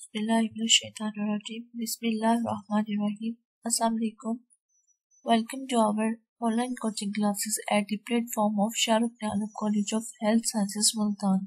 Bismillahirrahmanirrahim. Assalamu alaikum. Welcome to our online coaching classes at the platform of Shahrukh Alam College of Health Sciences Multan.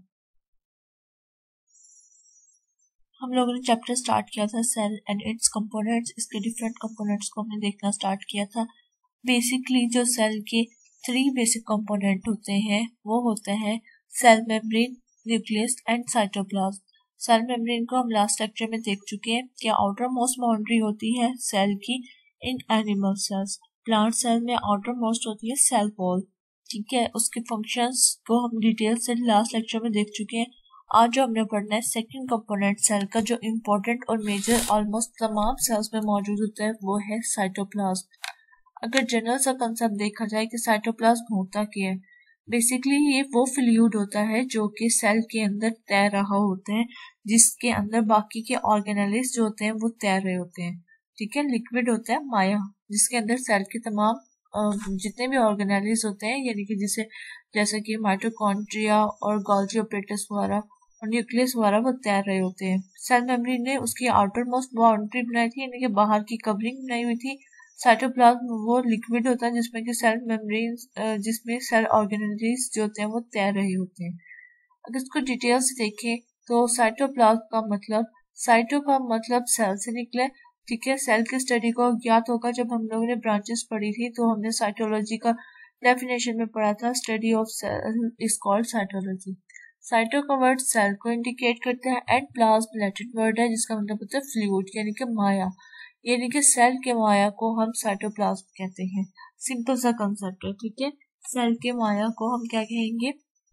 हम लोगों ने chapter start किया था cell and its components. इसके different components को हमने देखना स्टार्ट किया था। बेसिकली जो सेल के 3 बेसिक कंपोनेंट होते हैं वो होते हैं cell membrane, nucleus and cytoplasm. Cell membrane को हम लास्ट लेक्चर में देख चुके हैं कि आउटर मोस्ट बाउंड्री होती है सेल की in animal cells. Plant cell में आउटर मोस्ट होती है सेल वॉल। ठीक है, उसके फंक्शंस को हम डिटेल से लास्ट लेक्चर में देख चुके हैं। आज जो हमने पढ़ना है सेकंड कंपोनेंट सेल का, जो इम्पोर्टेंट और मेजर ऑलमोस्ट तमाम सेल्स में मौजूद होता है, वो है साइटोप्लाज्म। अगर जनरल सा कंसेप्ट देखा जाए कि साइटोप्लाज्म होता क्या है, बेसिकली ये वो फ्लूइड होता है जो कि सेल के अंदर तैर रहा होता है, जिसके अंदर बाकी के ऑर्गेनेल्स जो होते हैं वो तैर रहे होते हैं। ठीक है, लिक्विड होता है माया, जिसके अंदर सेल के तमाम जितने भी ऑर्गेनेल्स होते हैं, यानी कि जैसे कि माइटोकॉन्ड्रिया और गोल्गी ऑपरेटस वगैरह और न्यूक्लियस वगैरह वो तैर रहे होते हैं। सेल मेम्ब्रेन ने उसकी आउटर मोस्ट बाउंड्री बनाई थी, यानी कि बाहर की कवरिंग बनाई हुई थी। साइटोप्लाज्म वो लिक्विड होता है जिसमें कि सेल मेम्ब्रेन जिसमें सेल ऑर्गेनेल्स जो होते हैं वो तैर रहे होते हैं। अगर इसको डिटेल से देखें तो साइटोप्लाज्म का मतलब, साइटो का मतलब सेल से निकला। ठीक है, सेल की स्टडी को ज्ञात होगा जब हम लोगों ने ब्रांचेस पढ़ी थी तो हमने साइटोलॉजी का डेफिनेशन में पढ़ा था, study of cell is called cytology. Cyto का वर्ड सेल को इंडिकेट करता है एंड प्लाज्म लैटिन वर्ड है जिसका मतलब होता है फ्लूइड यानी कि माया, यानी कि सेल के माया को हम साइटोप्लाज्म कहते हैं। सिंपल सा कंसेप्ट है। ठीक है, सेल के माया को हम क्या कहेंगे,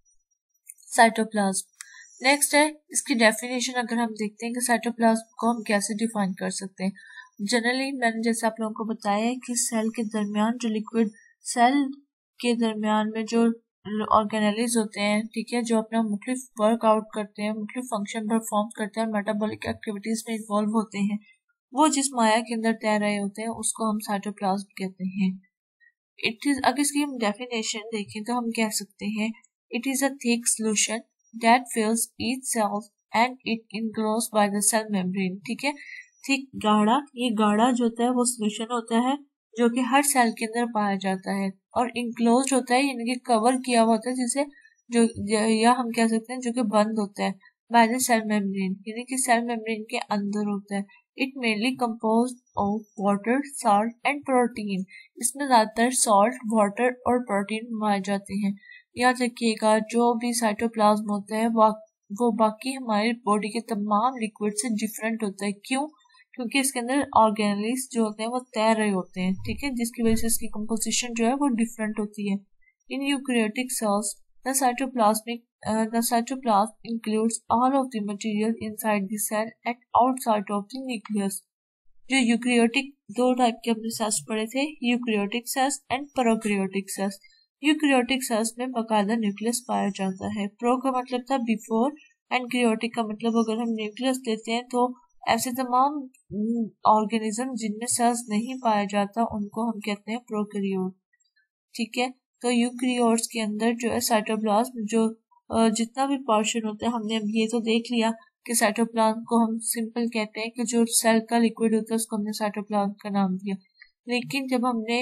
साइटोप्लाज्म। नेक्स्ट है इसकी डेफिनेशन। अगर हम देखते हैं कि साइटोप्लाज्म को हम कैसे डिफाइन कर सकते हैं, जनरली मैंने जैसे आप लोगों को बताया है कि सेल के दरमियान जो लिक्विड, सेल के दरमियान में जो ऑर्गेनेल्स होते हैं, ठीक है, जो अपना मुख्तलिफ वर्क आउट करते हैं, मुख्तलिफ फंक्शन परफॉर्म करते हैं और मेटाबॉलिक एक्टिविटीज में इन्वॉल्व होते हैं, वो जिस माया के अंदर तैर रहे होते हैं उसको हम साइटोप्लाज्म कहते हैं। इट इज, अगर इसकी हम डेफिनेशन देखें तो हम कह सकते हैं it is a thick solution that fills each cell and it enclosed by the cell membrane. ठीक है, थिक गाढ़ा, ये गाढ़ा जो होता है वो सॉल्यूशन होता है जो कि हर सेल के अंदर पाया जाता है, और इनक्लोज्ड होता है यानी कि कवर किया हुआ होता है, जिसे जो या हम कह सकते हैं जो कि बंद होता है बाय द सेल मेम्ब्रेन, यानी कि सेल मेम्ब्रेन के अंदर होता है। It mainly composed of water, salt and protein. इसमें ज्यादातर सॉल्ट, वाटर और प्रोटीन पाए जाते हैं। याद रखिएगा जो भी साइटोप्लाज्म होता है वो बाकी हमारी बॉडी के तमाम लिक्विड से डिफरेंट होता है। क्यों? क्योंकि इसके अंदर ऑर्गेनेल्स जो होते हैं वो तैर रहे होते हैं। ठीक है, जिसकी वजह से इसकी कंपोजिशन जो है वो डिफरेंट होती है। In eukaryotic cells the cytoplasm includes all of the material inside the cell and outside of the nucleus। जो यूकैरियोटिक, 2 टाइप के हमने सेल्स पढ़े थे, eukaryotic cells and prokaryotic cells. Eukaryotic cells में बाकायदा न्यूक्लियस पाया जाता है। प्रो का मतलब था बिफोर एंड कैरियोटिक का मतलब अगर हम न्यूक्लियस लेते हैं तो ऐसे तमाम ऑर्गेनिज्म जिनमें सेल्स नहीं पाया जाता उनको हम कहते हैं प्रोकैरियोट। ठीक है, तो यूकैरियोट्स के अंदर जो है साइटोप्लाज्म जो जितना भी पोर्शन होता है, हमने अब ये तो देख लिया कि साइटोप्लाज्म को हम सिंपल कहते हैं कि जो सेल का लिक्विड होता है उसको हमने साइटोप्लाज्म का नाम दिया। लेकिन जब हमने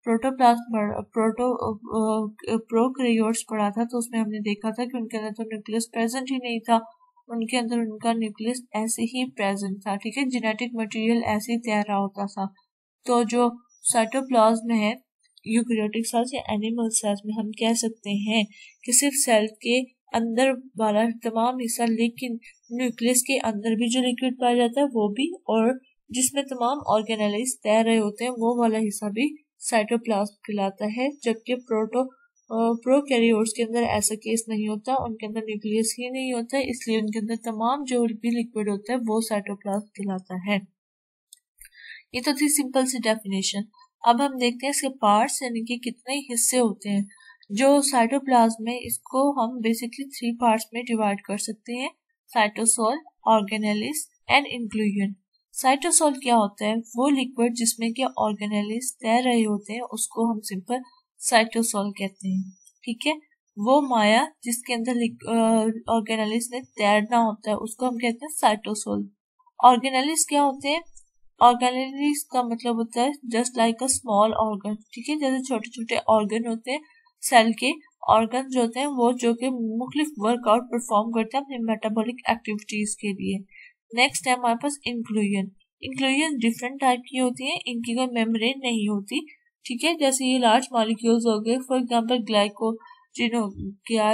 प्रोकैरियोट्स पढ़ा था तो उसमें हमने देखा था कि उनके अंदर तो न्यूक्लियस प्रेजेंट ही नहीं था, उनके अंदर उनका न्यूक्लियस ऐसे ही प्रेजेंट था। ठीक है, जेनेटिक मटेरियल ऐसे ही तैर रहा होता था। तो जो साइटोप्लाज्म है यूकैरियोटिक सेल्स या एनिमल सेल्स में हम कह सकते हैं कि सिर्फ सेल के अंदर वाला तमाम हिस्सा, लेकिन न्यूक्लियस के अंदर भी जो लिक्विड पाया जाता है वो भी, और जिसमें तमाम ऑर्गेनेल्स तैर रहे होते हैं वो वाला हिस्सा भी साइटोप्लाज्म कहलाता है। जबकि प्रोकैरियोट्स के अंदर ऐसा केस नहीं होता, उनके अंदर न्यूक्लियस ही नहीं होता है, इसलिए उनके अंदर तमाम जो भी लिक्विड होता है वो साइटोप्लाज्म कहलाता है। ये तो थी सिंपल सी डेफिनेशन। अब हम देखते हैं इसके पार्ट्स, यानी कि कितने हिस्से होते हैं जो साइटोप्लाज्म में। इसको हम बेसिकली 3 पार्ट्स में डिवाइड कर सकते हैं, cytosol, organelles and inclusion. Cytosol क्या होता है? वो लिक्विड जिसमें कि ऑर्गेनेल्स तैर रहे होते हैं उसको हम सिंपल साइटोसोल कहते हैं। ठीक है, वो माया जिसके अंदर ऑर्गेनेल्स ने तैरना होता है उसको हम कहते हैं साइटोसोल। ऑर्गेनेलिस क्या होते हैं? ऑर्गेनेलिस का मतलब होता है just like a small organ, ठीक है, जैसे छोटे छोटे ऑर्गन होते हैं सेल के। ऑर्गन जो होते हैं वो जो कि मुख्तलिफ वर्कआउट परफॉर्म करते हैं अपनी मेटाबॉलिक एक्टिविटीज के लिए। नेक्स्ट है हमारे पास इंक्लूजन। इंक्लूजन डिफरेंट टाइप की होती है, इनकी कोई मेम्ब्रेन नहीं होती, ठीक है। जैसे ये लार्ज मॉलिक्यूल्स हो गए, फॉर एग्जांपल ग्लाइकोजन हो गया,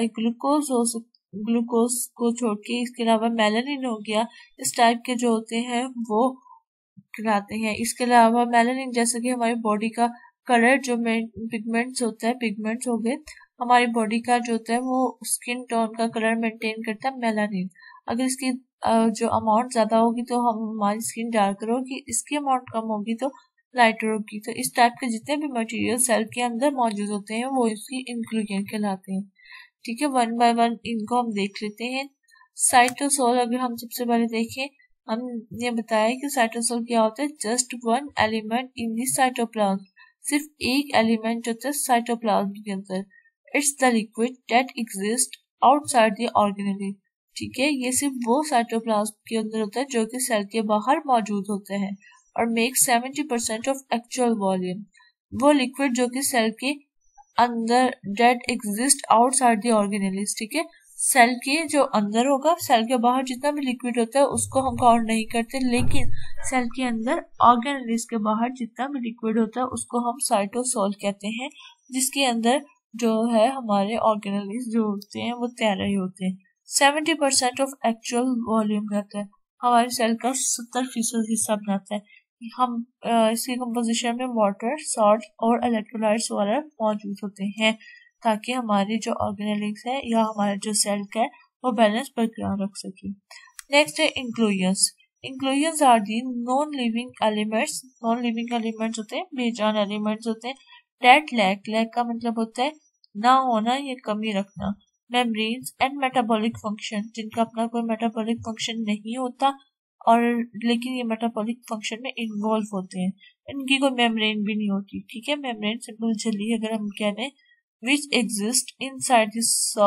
ग्लूकोज को छोड़ के इसके अलावा मेलानिन हो गया, इस टाइप के जो होते हैं वो कराते हैं। इसके अलावा मेलानिन जैसे कि हमारी बॉडी का कलर जो पिगमेंट्स होता है, पिगमेंट्स हो गए, हमारी बॉडी का जो होता है वो स्किन टोन का कलर मेंटेन करता है मेलानिन। अगर इसकी जो अमाउंट ज्यादा होगी तो हमारी स्किन डार्कर होगी, इसकी अमाउंट कम होगी तो लाइटर होगी। तो इस टाइप के जितने भी मटेरियल सेल के अंदर मौजूद होते हैं वो इसकी इंक्लूजन कहलाते हैं, ठीक है। वन बाय वन इनको हम देख लेते हैं। साइटोसोल अगर हम सबसे पहले देखें, हमने बताया कि साइटोसोल क्या होता है, just one element in the cytoplasm, सिर्फ एक एलिमेंट होता है साइटोप्लाज्म के अंदर। It's the liquid that exist outside the organelle, ठीक है, ये सिर्फ वो साइटोप्लाज्म के अंदर होता है जो कि सेल के बाहर मौजूद होता है और मेक 70% ऑफ एक्चुअल वॉल्यूम। वो लिक्विड जो कि सेल के अंदर that exist outside the organelles, ठीक है, सेल के जो अंदर होगा, सेल के बाहर जितना भी लिक्विड होता है उसको हम काउंट नहीं करते, लेकिन सेल के अंदर ऑर्गेनेलिस के बाहर जितना भी लिक्विड होता है उसको हम साइटोसोल कहते हैं, जिसके अंदर जो है हमारे ऑर्गेनेलिस जो होते हैं वो तैर रहे होते हैं। 70% ऑफ एक्चुअल वॉल्यूम रहता है, हमारे सेल का 70% हिस्सा बनाता है। हम इसकी कंपोजिशन में वाटर, सॉल्ट और इलेक्ट्रोलाइट्स वगैरह मौजूद होते हैं ताकि हमारी जो ऑर्गेनेलिक्स है या हमारा जो सेल का है वो बैलेंस बरकरार रख सके। नेक्स्ट है inclusions. Inclusions are the non living elements. Non living elements होते हैं, बेजान एलिमेंट्स होते हैं। डेट लैक का मतलब होता है ना होना या कमी रखना। मेम्ब्रेन्स एंड मेटाबॉलिक फंक्शन, जिनका अपना कोई मेटाबॉलिक फंक्शन नहीं होता और लेकिन ये मेटाबॉलिक फंक्शन में इन्वॉल्व होते हैं, इनकी कोई मेम्ब्रेन भी नहीं होती, ठीक है। मेम्ब्रेन सिंपल झिल्ली अगर हम कह दें, which exist inside the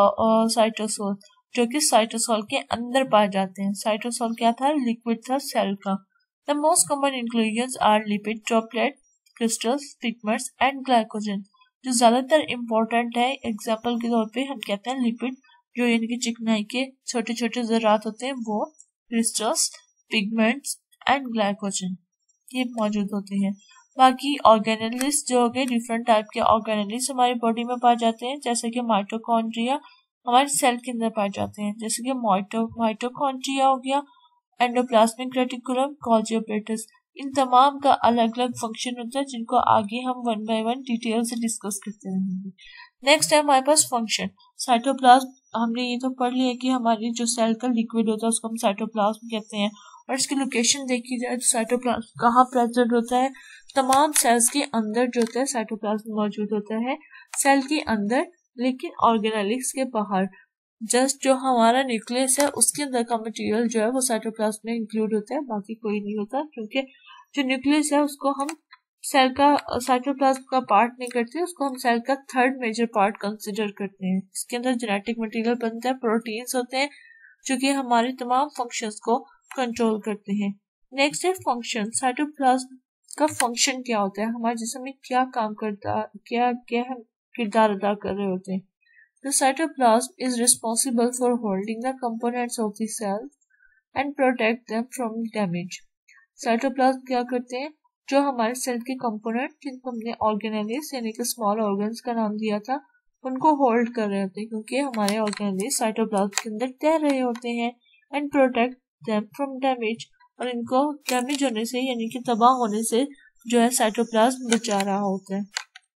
cytosol, जो कि साइटोसोल के अंदर पाए जाते हैं। साइटोसोल क्या था? लिक्विड था सेल का। The most common inclusions are lipid droplet, crystals, pigments and glycogen. जो ज्यादातर इम्पोर्टेंट है, एग्जाम्पल के तौर पे हम कहते हैं लिपिड, जो यानी कि चिकनाई के छोटे छोटे ज़रात होते हैं वो, क्रिस्टल्स, पिगमेंट्स एंड ग्लाइकोजन ये मौजूद होते हैं। बाकी ऑर्गेनेलिस जो हो गए, डिफरेंट टाइप के ऑर्गेनेलिस हमारी बॉडी में पाए जाते हैं, जैसे कि माइटोकॉन्ड्रिया हमारे सेल के अंदर पाए जाते हैं, जैसे कि माइटोकॉन्ड्रिया हो गया, एंडोप्लाज्मिक रेटिकुलम, गोल्गी एपैरेटस। इन तमाम का अलग अलग फंक्शन होता है जिनको आगे हम वन बाय वन डिटेल से डिस्कस करते रहेंगे। नेक्स्ट है हमारे पास फंक्शन। साइटोप्लाज्म हमने ये तो पढ़ लिया कि हमारी जो सेल का लिक्विड होता है उसको हम साइटोप्लाज्म कहते हैं, और इसकी लोकेशन देखी जाए तो साइटोप्लाज्म कहाँ प्रेजेंट होता है? तमाम सेल्स के अंदर जो होता है साइटोप्लाज्म मौजूद होता है, सेल के अंदर, लेकिन ऑर्गेनेलिक्स के बाहर। जस्ट जो हमारा न्यूक्लियस है उसके अंदर का मटेरियल जो है वो साइटोप्लाज्म में इंक्लूड होता है, बाकी कोई नहीं होता, क्योंकि जो न्यूक्लियस है उसको हम सेल का साइटोप्लाज्म का पार्ट नहीं करते, उसको हम सेल का थर्ड मेजर पार्ट कंसिडर करते हैं। इसके अंदर जेनेटिक मटेरियल बनता है, प्रोटीन्स होते हैं जो कि हमारे तमाम फंक्शंस को कंट्रोल करते हैं। नेक्स्ट है फंक्शन। साइटोप्लाज्म का फंक्शन क्या होता है, हमारे जिस्म में क्या काम करता, क्या क्या हम किरदार अदा कर रहे होते हैं। The cytoplasm is responsible for holding the components of the cell and protect them from damage. Cytoplasm क्या करते हैं? जो हमारे सेल के कंपोनेंट, जिनको हमने ऑर्गेनेलिस यानी कि स्मॉल ऑर्गन्स का नाम दिया था, उनको होल्ड कर रहे होते हैं, क्योंकि हमारे ऑर्गेनेलिस साइटोप्लाज्म के अंदर तैर रहे होते हैं, and protect them from damage, और इनको डैमेज होने से यानी कि तबाह होने से जो है साइटोप्लाज्म बचा रहा होता है।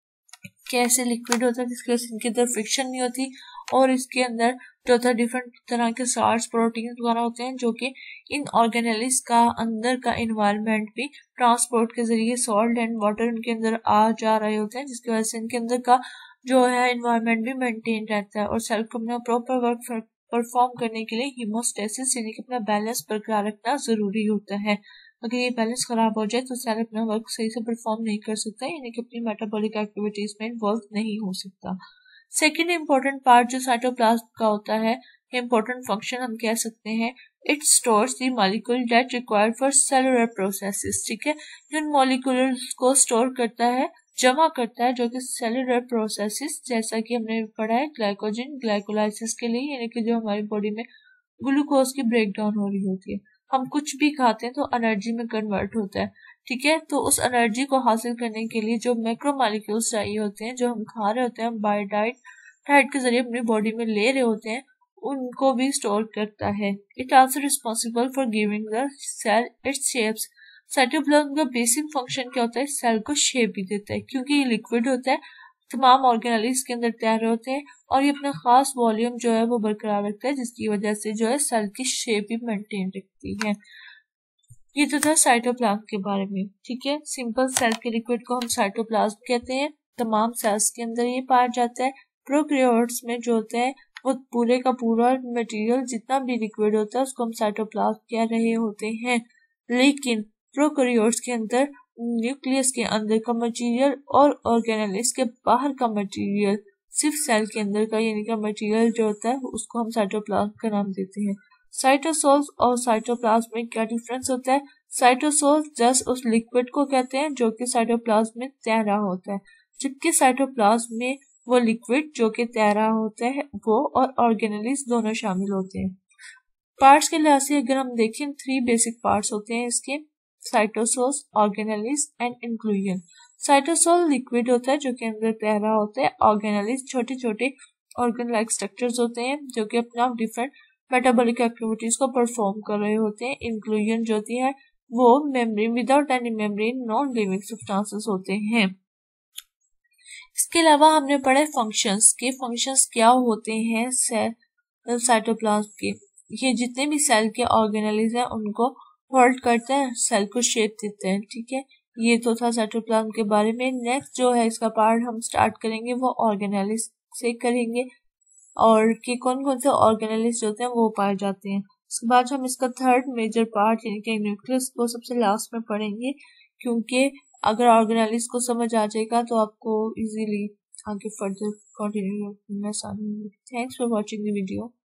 कैसे लिक्विड होता है जिसकी वजह से इनके अंदर फ्रिक्शन नहीं होती, और इसके अंदर जो होता है डिफरेंट तरह के साल्ट्स, प्रोटीन वगैरह होते हैं जो कि इन ऑर्गेनेलिस का अंदर का इन्वायरमेंट भी ट्रांसपोर्ट के जरिए सॉल्ट एंड वाटर इनके अंदर आ जा रहे होते हैं, जिसकी वजह से इनके अंदर का जो है इन्वायरमेंट भी मेंटेन रहता है, और सेल को अपना प्रॉपर वर्क परफॉर्म करने के लिए हीमोस्टेसिस यानी कि अपना बैलेंस बरकरार रखना जरूरी होता है। अगर ये बैलेंस खराब हो जाए तो सेल अपना वर्क सही से परफॉर्म नहीं कर सकता, यानी कि अपनी मेटाबॉलिक एक्टिविटीज में इन्वॉल्व नहीं हो सकता। सेकेंड इम्पोर्टेंट पार्ट जो साइटोप्लाज्म का होता है, इम्पोर्टेंट फंक्शन हम कह सकते हैं, it stores the molecule that required for cellular processes. ठीक है, इन मॉलिक्यूल्स को स्टोर करता है, जमा करता है, जो कि सेलुलर प्रोसेसेस जैसा कि हमने पढ़ा है ग्लाइकोजन ग्लाइकोलाइसिस के लिए, यानी कि जो हमारी बॉडी में ग्लूकोज की ब्रेकडाउन हो रही होती है। हम कुछ भी खाते हैं तो एनर्जी में कन्वर्ट होता है। ठीक है, तो उस एनर्जी को हासिल करने के लिए जो मैक्रोमॉलिक्यूल्स चाहिए होते हैं, जो हम खा रहे होते हैं बाय डाइट के जरिए अपनी बॉडी में ले रहे होते हैं, उनको भी स्टोर करता है। It also responsible for giving the cell its shapes. Cytoplasm का बेसिक फंक्शन क्या होता है? सेल को शेप भी देता है, क्योंकि ये लिक्विड होता है, तमाम ऑर्गेनेल्स के अंदर तैयार होते हैं और ये अपना खास वॉल्यूम जो है वो बरकरार रखता है, जिसकी वजह से जो है सेल की शेप भी मेंटेन रखती है। ये तो था साइटोप्लाज्म के बारे में। ठीक है, सिंपल सेल के लिक्विड को हम साइटोप्लाज्म कहते हैं। तमाम सेल्स के अंदर ये पाया जाता है। प्रोकैरियोट्स में जो होता है वो पूरे का पूरा मटेरियल जितना भी लिक्विड होता है उसको हम साइटोप्लाज्म कह रहे होते हैं। लेकिन प्रोकैरियोट्स के अंदर न्यूक्लियस के अंदर का मटेरियल और ऑर्गेनेल्स के बाहर का मटेरियल, सिर्फ सेल के अंदर का यानी कि मटेरियल जो होता है उसको हम साइटोप्लाज्म का नाम देते हैं। साइटोसोल्स और साइटोप्लाज्म में क्या डिफरेंस होता है? साइटोसोल्स जस्ट उस लिक्विड को कहते हैं जो कि साइटोप्लाज्म में तैर रहा होता है, जबकि साइटोप्लाज्म में वो लिक्विड जो कि तैर रहा होता है वो और ऑर्गेनेल्स दोनों शामिल होते हैं। पार्ट्स के लिहाज से अगर हम देखें 3 बेसिक पार्ट्स होते हैं इसके, cytosols, organelles and inclusion. Cytosol liquid होता है जो कि अंदर तैर रहा होता है। ऑर्गेनेल्स छोटे छोटे ऑर्गन लाइक स्ट्रक्चर्स होते हैं जो कि अपना डिफरेंट मेटाबॉलिक एक्टिविटीज को परफॉर्म कर रहे होते हैं। इंक्लूजन जो होती है वो membrane without any membrane non living substances होते हैं। इसके अलावा हमने पढ़े फंक्शंस के, फंक्शंस क्या होते हैं सेल साइटोप्लाज्म के। ये जितने भी सेल के ऑर्गेनेल्स हैं उनको होल्ड करते हैं, सेल को शेप देते हैं। ठीक है, ये तो था साइटोप्लाज्म के बारे में। नेक्स्ट जो है इसका पार्ट हम स्टार्ट करेंगे वो ऑर्गेनेल्स से करेंगे और कि कौन कौन से ऑर्गेनेल्स जो होते हैं वो पाए जाते हैं। उसके बाद हम इसका थर्ड मेजर पार्ट यानी कि न्यूक्लियस को सबसे लास्ट में पढ़ेंगे, क्योंकि अगर ऑर्गेनेल्स को समझ आ जाएगा तो आपको इजीली आगे फर्दर कंटिन्यू करना आसानी होगी। Thanks for watching the video.